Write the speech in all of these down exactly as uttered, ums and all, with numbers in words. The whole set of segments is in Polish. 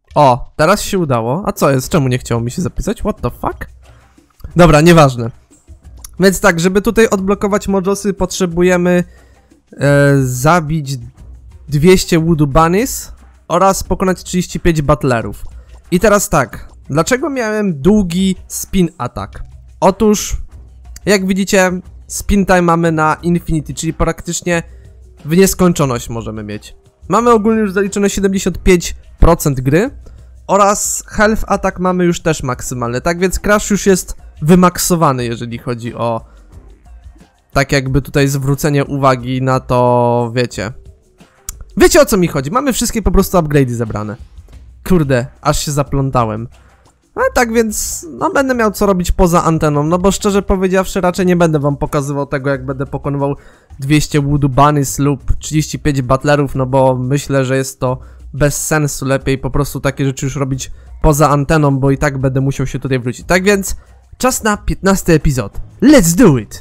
O, teraz się udało. A co jest? Czemu nie chciało mi się zapisać? What the fuck? Dobra, nieważne. Więc tak, żeby tutaj odblokować Mojosy, potrzebujemy e, zabić dwieście Voodoo Bunnies oraz pokonać trzydzieści pięć Butlerów. I teraz tak, dlaczego miałem długi spin attack? Otóż, jak widzicie, spin time mamy na infinity, czyli praktycznie w nieskończoność możemy mieć. Mamy ogólnie już zaliczone siedemdziesiąt pięć procent gry oraz health attack mamy już też maksymalny, tak więc crash już jest wymaksowany, jeżeli chodzi o tak jakby tutaj zwrócenie uwagi na to, wiecie. Wiecie, o co mi chodzi, mamy wszystkie po prostu upgrade'y zebrane. Kurde, aż się zaplątałem. No tak więc, no będę miał co robić poza anteną, no bo szczerze powiedziawszy raczej nie będę wam pokazywał tego, jak będę pokonywał dwieście Voodoo Bunnies lub trzydzieści pięć Butlerów, no bo myślę, że jest to bez sensu, lepiej po prostu takie rzeczy już robić poza anteną, bo i tak będę musiał się tutaj wrócić. Tak więc, czas na piętnasty epizod. Let's do it!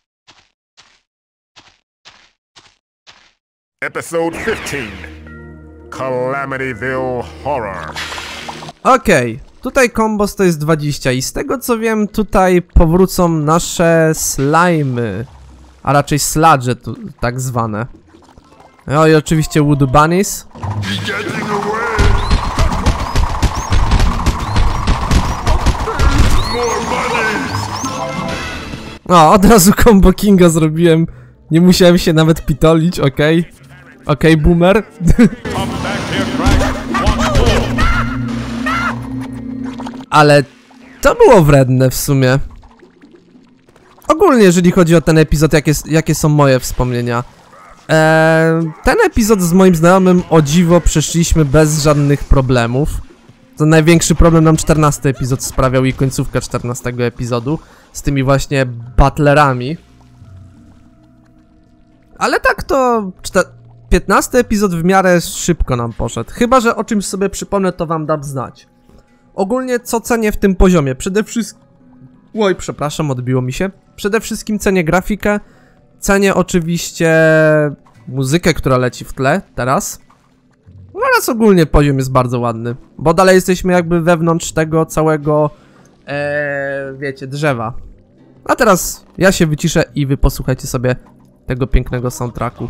Episode fifteen. Calamityville Horror. Okej, okay, tutaj kombos to jest dwadzieścia i z tego co wiem tutaj powrócą nasze slimy, a raczej sludge tu, tak zwane. No i oczywiście Voodoo Bunnies. O, od razu combo kinga zrobiłem, nie musiałem się nawet pitolić, okej. Okay. Okej, okay, boomer. Ale to było wredne w sumie. Ogólnie, jeżeli chodzi o ten epizod, jakie, jakie są moje wspomnienia. Eee, ten epizod z moim znajomym o dziwo przeszliśmy bez żadnych problemów. To największy problem nam czternasty epizod sprawiał i końcówka czternastego epizodu. Z tymi właśnie butlerami. Ale tak to piętnasty epizod w miarę szybko nam poszedł. Chyba że o czymś sobie przypomnę, to wam dam znać. Ogólnie co cenię w tym poziomie? Przede wszystkim... Oj, przepraszam, odbiło mi się. Przede wszystkim cenię grafikę. Cenię oczywiście muzykę, która leci w tle teraz. Oraz ogólnie poziom jest bardzo ładny. Bo dalej jesteśmy jakby wewnątrz tego całego... Ee, wiecie, drzewa. A teraz ja się wyciszę i wy posłuchajcie sobie tego pięknego soundtracku.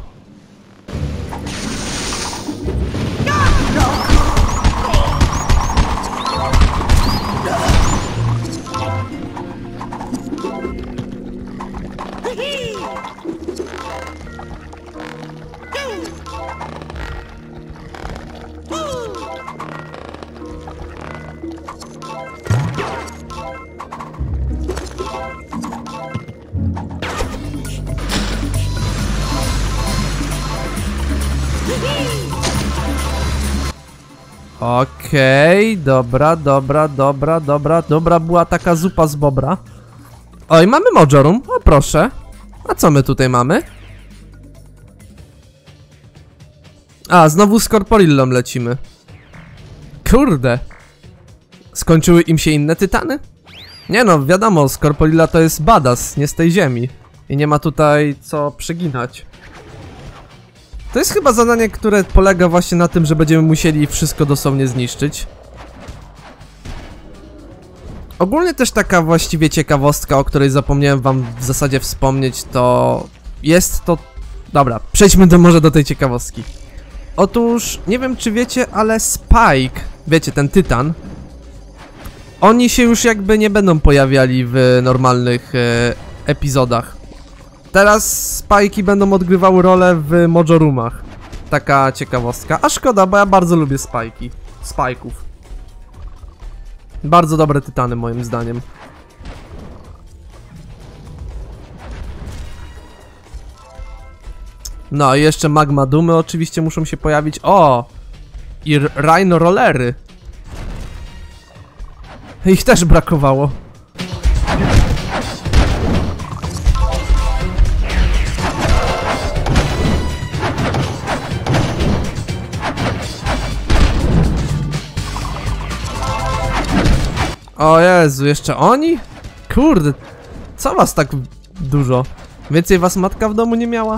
Okej, okay, dobra, dobra, dobra, dobra, dobra, była taka zupa z bobra. Oj, mamy Mojorum, o proszę. A co my tutaj mamy? A, znowu z Corporillą lecimy. Kurde. Skończyły im się inne tytany? Nie no, wiadomo, Corporilla to jest badass, nie z tej ziemi. I nie ma tutaj co przeginać. To jest chyba zadanie, które polega właśnie na tym, że będziemy musieli wszystko dosłownie zniszczyć. Ogólnie też taka właściwie ciekawostka, o której zapomniałem wam w zasadzie wspomnieć, to jest to... Dobra, przejdźmy do, może do tej ciekawostki. Otóż, nie wiem czy wiecie, ale Spike, wiecie, ten tytan, oni się już jakby nie będą pojawiali w normalnych e, epizodach. Teraz Spike'i będą odgrywały rolę w Mojorumach. Taka ciekawostka. A szkoda, bo ja bardzo lubię Spike'i. Spike'ów. Bardzo dobre tytany moim zdaniem. No i jeszcze Magma Dumy oczywiście muszą się pojawić. O! I Rhino Rollery. Ich też brakowało. O Jezu, jeszcze oni? Kurde, co was tak dużo? Więcej was matka w domu nie miała?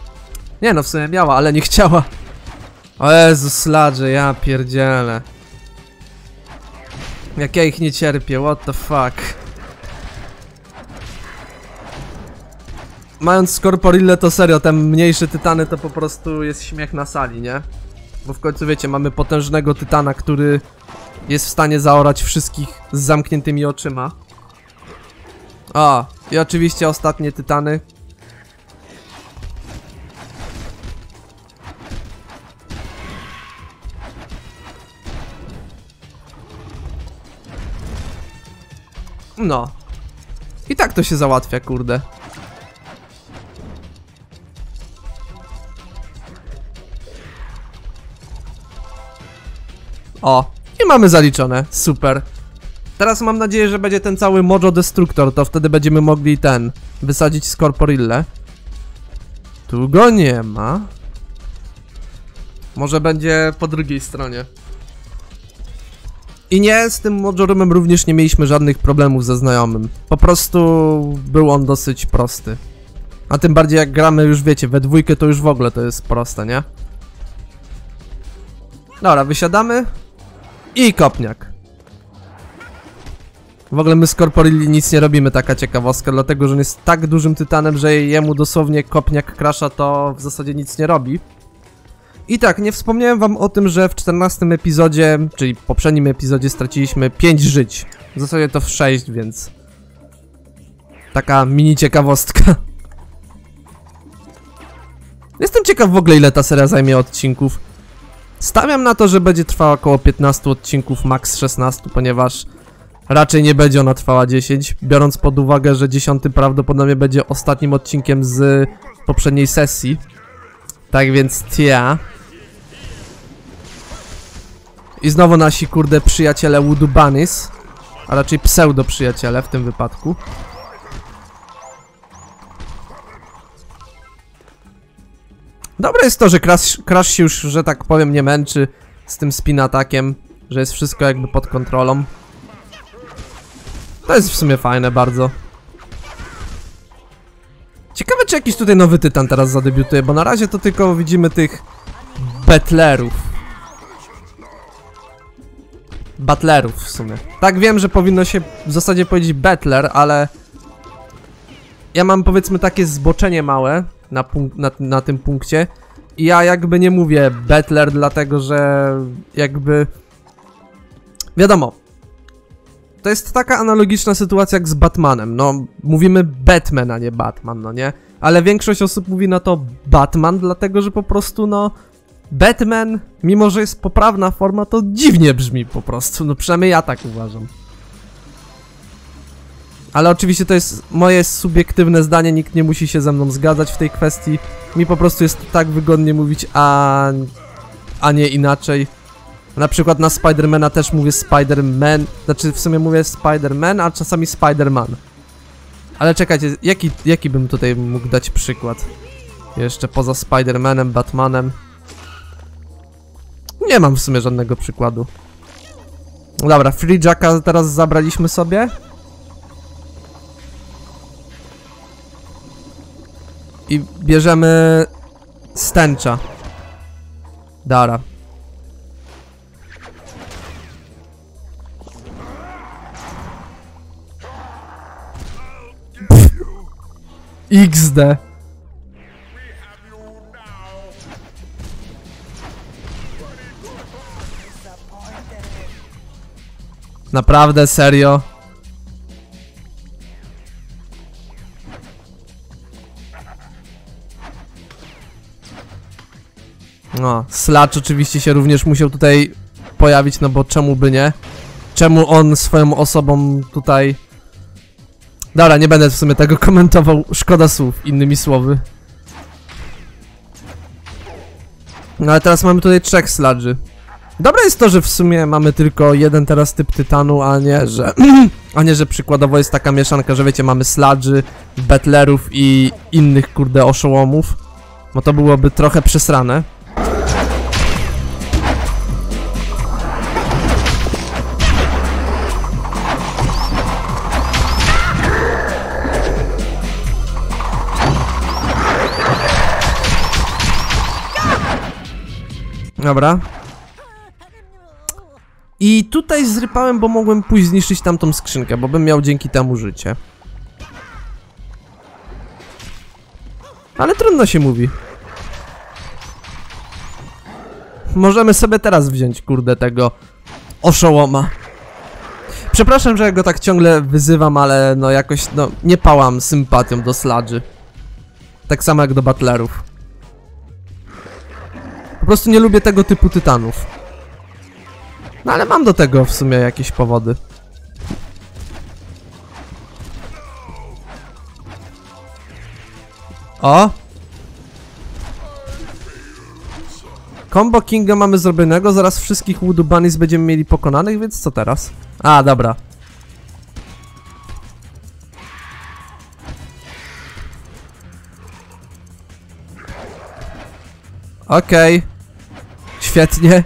Nie no, w sumie miała, ale nie chciała. O Jezu, sludge, ja pierdzielę. Jak ja ich nie cierpię, what the fuck. Mając Scorporille to serio, te mniejsze tytany to po prostu jest śmiech na sali, nie? Bo w końcu wiecie, mamy potężnego tytana, który jest w stanie zaorać wszystkich z zamkniętymi oczyma. A, i oczywiście ostatnie tytany. No. I tak to się załatwia, kurde. O, i mamy zaliczone, super. Teraz mam nadzieję, że będzie ten cały Mojo Destructor, to wtedy będziemy mogli ten, wysadzić Scorporille. Tu go nie ma. Może będzie po drugiej stronie. I nie, z tym Mojo Roomem również nie mieliśmy żadnych problemów ze znajomym. Po prostu był on dosyć prosty. A tym bardziej jak gramy już wiecie, we dwójkę to już w ogóle to jest proste, nie? Dobra, wysiadamy. I kopniak. W ogóle my z Scorporilli nic nie robimy, taka ciekawostka, dlatego że on jest tak dużym tytanem, że jemu dosłownie kopniak crasha to w zasadzie nic nie robi. I tak, nie wspomniałem wam o tym, że w czternastym epizodzie, czyli poprzednim epizodzie straciliśmy pięć żyć. W zasadzie to w sześć, więc... taka mini ciekawostka. Jestem ciekaw w ogóle ile ta seria zajmie odcinków. Stawiam na to, że będzie trwała około piętnastu odcinków, max szesnaście, ponieważ raczej nie będzie ona trwała dziesięć, biorąc pod uwagę, że dziesiąty prawdopodobnie będzie ostatnim odcinkiem z poprzedniej sesji. Tak więc tia. I znowu nasi kurde przyjaciele Voodoo Bunnies, a raczej pseudo przyjaciele w tym wypadku. Dobre jest to, że Crash, Crash się już, że tak powiem, nie męczy z tym spin atakiem, że jest wszystko jakby pod kontrolą. To jest w sumie fajne bardzo. Ciekawe, czy jakiś tutaj nowy tytan teraz zadebiutuje, bo na razie to tylko widzimy tych Battlerów. Battlerów w sumie. Tak, wiem, że powinno się w zasadzie powiedzieć Battler, ale ja mam powiedzmy takie zboczenie małe na, na, na tym punkcie i ja jakby nie mówię Battler, dlatego że jakby wiadomo, to jest taka analogiczna sytuacja jak z Batmanem. No, mówimy Batman, a nie Batman, no nie? Ale większość osób mówi na to Batman, dlatego że po prostu, no... Batman, mimo że jest poprawna forma, to dziwnie brzmi po prostu. No, przynajmniej ja tak uważam. Ale oczywiście to jest moje subiektywne zdanie, nikt nie musi się ze mną zgadzać w tej kwestii. Mi po prostu jest tak wygodnie mówić, a, a nie inaczej. Na przykład na Spidermana też mówię Spiderman, znaczy w sumie mówię Spiderman, a czasami Spiderman. Ale czekajcie, jaki, jaki bym tutaj mógł dać przykład? Jeszcze poza Spidermanem, Batmanem. Nie mam w sumie żadnego przykładu. Dobra, Free Jacka teraz zabraliśmy sobie. I bierzemy Stencha. Dara. iks de. Naprawdę, serio? No, Sludge oczywiście się również musiał tutaj pojawić, no bo czemu by nie? Czemu on swoją osobą tutaj... Dobra, nie będę w sumie tego komentował, szkoda słów, innymi słowy. No ale teraz mamy tutaj trzech Sludge'y. Dobre jest to, że w sumie mamy tylko jeden teraz typ tytanu, a nie, że... a nie, że przykładowo jest taka mieszanka, że wiecie, mamy Sludge'y, Battlerów i innych kurde oszołomów. Bo to byłoby trochę przesrane. Dobra. I tutaj zrypałem, bo mogłem pójść zniszczyć tamtą skrzynkę, bo bym miał dzięki temu życie. Ale trudno się mówi. Możemy sobie teraz wziąć, kurde, tego oszołoma. Przepraszam, że ja go tak ciągle wyzywam, ale no jakoś, no, nie pałam sympatią do Sludge'y. Tak samo jak do Butlerów. Po prostu nie lubię tego typu tytanów. No ale mam do tego w sumie jakieś powody. O! Combo Kinga mamy zrobionego, zaraz wszystkich Voodoo Bunnies będziemy mieli pokonanych, więc co teraz? A, dobra. Okej. Okay. Świetnie.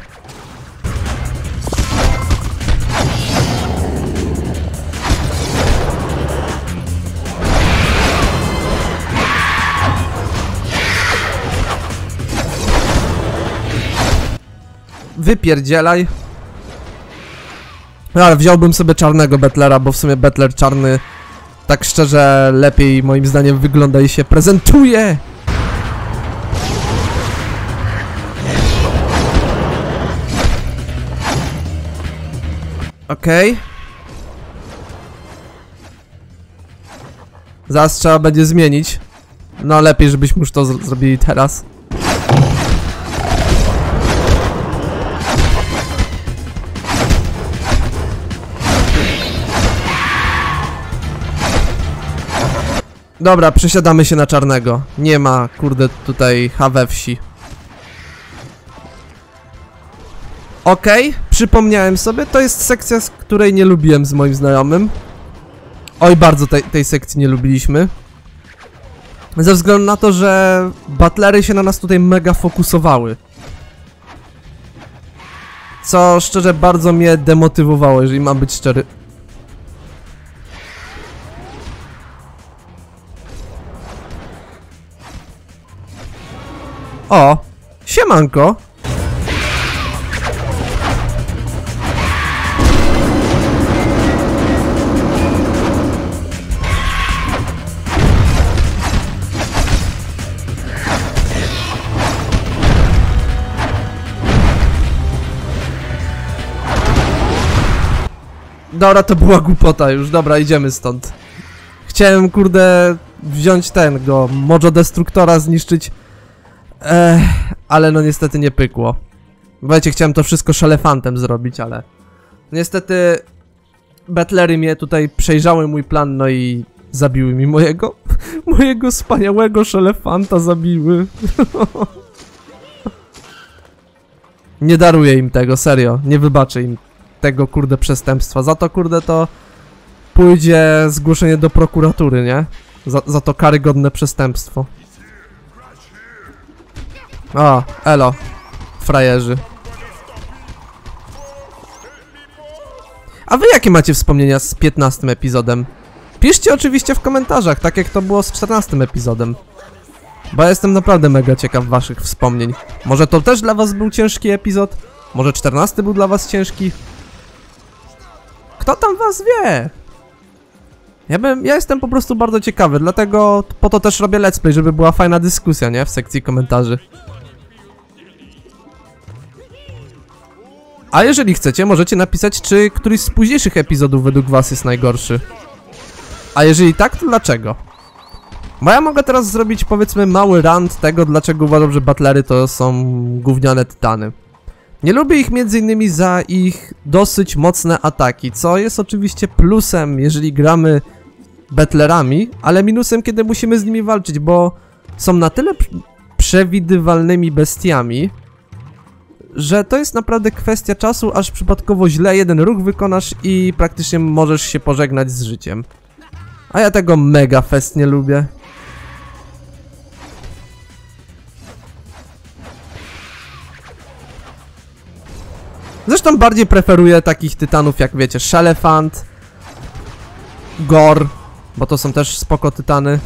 Wypierdzielaj. No, ale wziąłbym sobie czarnego Butlera, bo w sumie Butler czarny tak szczerze lepiej moim zdaniem wygląda i się prezentuje. Okej. Okay. Zaraz trzeba będzie zmienić. No lepiej, żebyśmy już to zrobili teraz. Dobra, przesiadamy się na czarnego. Nie ma, kurde, tutaj H we wsi. Okej, okay, przypomniałem sobie, to jest sekcja, z której nie lubiłem z moim znajomym. Oj, bardzo tej, tej sekcji nie lubiliśmy. Ze względu na to, że Butlery się na nas tutaj mega fokusowały. Co szczerze bardzo mnie demotywowało, jeżeli mam być szczery. O, siemanko. Dobra, to była głupota już, dobra, idziemy stąd. Chciałem, kurde, wziąć ten, go, Mojo Destruktora, zniszczyć. Ech, ale no niestety nie pykło. Wiecie, chciałem to wszystko szelefantem zrobić, ale... Niestety... Butlery mnie tutaj przejrzały mój plan, no i... Zabiły mi mojego... Mojego wspaniałego szelefanta zabiły. Nie daruję im tego, serio. Nie wybaczę im tego, kurde, przestępstwa. Za to, kurde, to... Pójdzie zgłoszenie do prokuratury, nie? Za, za to karygodne przestępstwo. O, elo, frajerzy. A wy jakie macie wspomnienia z piętnastym epizodem? Piszcie oczywiście w komentarzach, tak jak to było z czternastym epizodem. Bo ja jestem naprawdę mega ciekaw waszych wspomnień. Może to też dla was był ciężki epizod? Może czternasty był dla was ciężki? Kto tam was wie? Ja bym, ja jestem po prostu bardzo ciekawy, dlatego po to też robię let's play, żeby była fajna dyskusja, nie? W sekcji komentarzy. A jeżeli chcecie, możecie napisać, czy któryś z późniejszych epizodów według was jest najgorszy. A jeżeli tak, to dlaczego? Bo ja mogę teraz zrobić, powiedzmy, mały rant tego, dlaczego uważam, że Butlery to są gówniane tytany. Nie lubię ich między innymi za ich dosyć mocne ataki, co jest oczywiście plusem, jeżeli gramy Butlerami, ale minusem, kiedy musimy z nimi walczyć, bo są na tyle przewidywalnymi bestiami, że to jest naprawdę kwestia czasu, aż przypadkowo źle jeden ruch wykonasz i praktycznie możesz się pożegnać z życiem. A ja tego mega fest nie lubię. Zresztą bardziej preferuję takich tytanów jak, wiecie, Shelefant, Gore, bo to są też spoko tytany.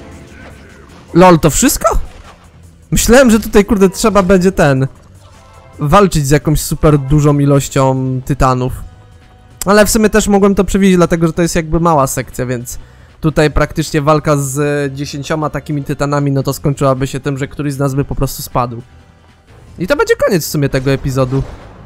Lol, to wszystko? Myślałem, że tutaj, kurde, trzeba będzie ten... walczyć z jakąś super dużą ilością tytanów. Ale w sumie też mogłem to przewidzieć, dlatego że to jest jakby mała sekcja, więc tutaj praktycznie walka z dziesięcioma takimi tytanami, no to skończyłaby się tym, że któryś z nas by po prostu spadł. I to będzie koniec w sumie tego epizodu.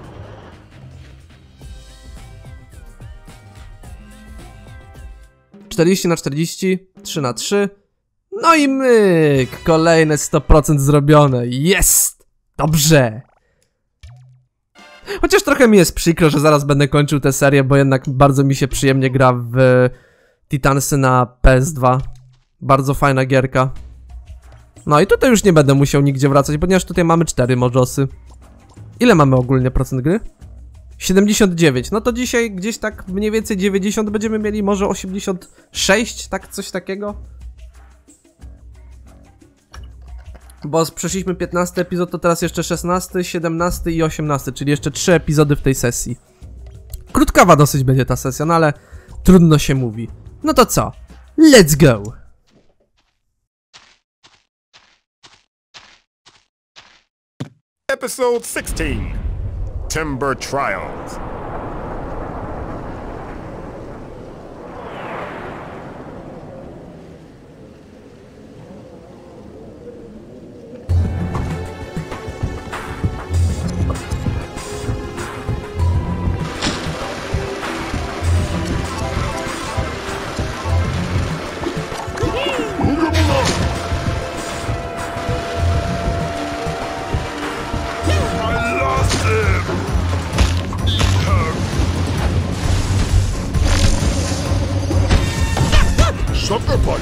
czterdzieści na czterdzieści, trzy na trzy. No i myk! Kolejne sto procent zrobione. Jest! Dobrze! Chociaż trochę mi jest przykro, że zaraz będę kończył tę serię, bo jednak bardzo mi się przyjemnie gra w Titansy na P S dwa. Bardzo fajna gierka. No i tutaj już nie będę musiał nigdzie wracać, ponieważ tutaj mamy cztery Mojosy. Ile mamy ogólnie procent gry? siedemdziesiąt dziewięć. No to dzisiaj gdzieś tak mniej więcej dziewięćdziesiąt będziemy mieli, może osiemdziesiąt sześć, tak coś takiego. Bo przeszliśmy piętnasty epizod, to teraz jeszcze szesnasty, siedemnasty i osiemnasty, czyli jeszcze trzy epizody w tej sesji. Krótkawa dosyć będzie ta sesja, no ale trudno się mówi. No to co? Let's go! Episode sixteen. Timber Trials. Sucker punch!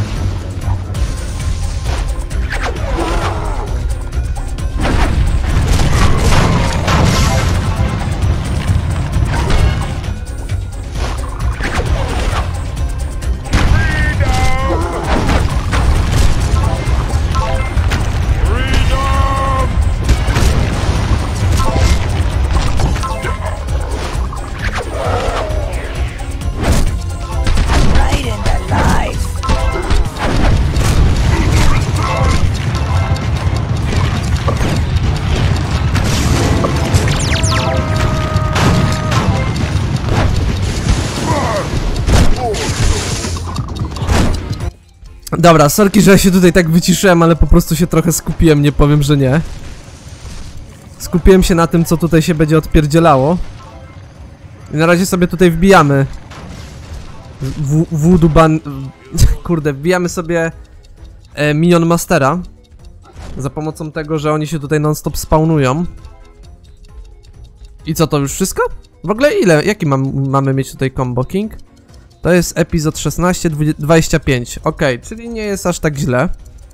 Dobra, sorki, że ja się tutaj tak wyciszyłem, ale po prostu się trochę skupiłem, nie powiem, że nie. Skupiłem się na tym, co tutaj się będzie odpierdzielało. I na razie sobie tutaj wbijamy Voodoo Ban... Kurde, wbijamy sobie e, Minion Mastera. Za pomocą tego, że oni się tutaj non-stop spawnują. I co, to już wszystko? W ogóle ile? Jaki mam, mamy mieć tutaj Combo King? To jest epizod szesnaście, dwadzieścia pięć. Okej, okay, czyli nie jest aż tak źle.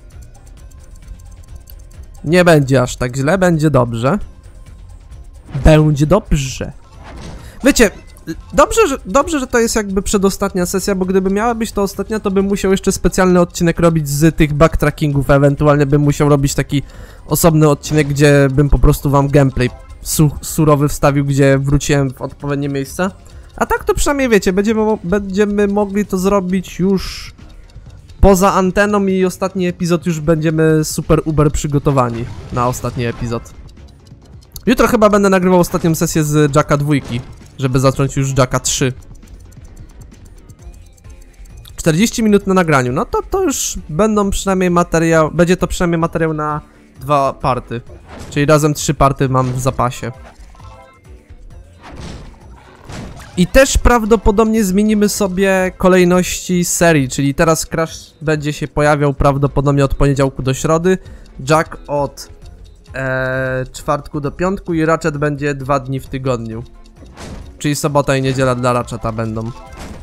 Nie będzie aż tak źle, będzie dobrze. Będzie dobrze. Wiecie, dobrze, że, dobrze, że to jest jakby przedostatnia sesja, bo gdyby miała być to ostatnia, to bym musiał jeszcze specjalny odcinek robić z tych backtrackingów, ewentualnie bym musiał robić taki osobny odcinek, gdzie bym po prostu wam gameplay su surowy wstawił, gdzie wróciłem w odpowiednie miejsca. A tak to przynajmniej wiecie, będziemy, mo będziemy mogli to zrobić już poza anteną i ostatni epizod już będziemy super uber przygotowani na ostatni epizod. Jutro chyba będę nagrywał ostatnią sesję z Jacka dwa, żeby zacząć już Jacka trzy. czterdzieści minut na nagraniu, no to to już będą przynajmniej materiał, będzie to przynajmniej materiał na dwa party. Czyli razem trzy party mam w zapasie. I też prawdopodobnie zmienimy sobie kolejności serii, czyli teraz Crash będzie się pojawiał prawdopodobnie od poniedziałku do środy, Jack od e, czwartku do piątku i Ratchet będzie dwa dni w tygodniu. Czyli sobota i niedziela dla Ratcheta będą.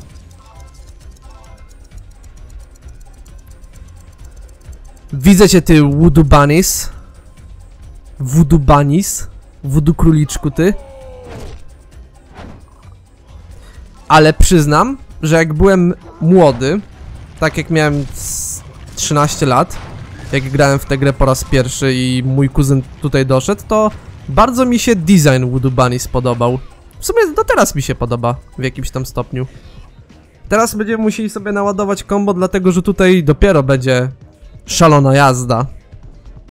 Widzę cię, ty Voodoo Bunnies. Voodoo Bunnies. Voodoo króliczku, ty. Ale przyznam, że jak byłem młody, tak jak miałem trzynaście lat, jak grałem w tę grę po raz pierwszy i mój kuzyn tutaj doszedł, to bardzo mi się design Voodoo Bunny spodobał. W sumie do teraz mi się podoba w jakimś tam stopniu. Teraz będziemy musieli sobie naładować combo, dlatego że tutaj dopiero będzie szalona jazda.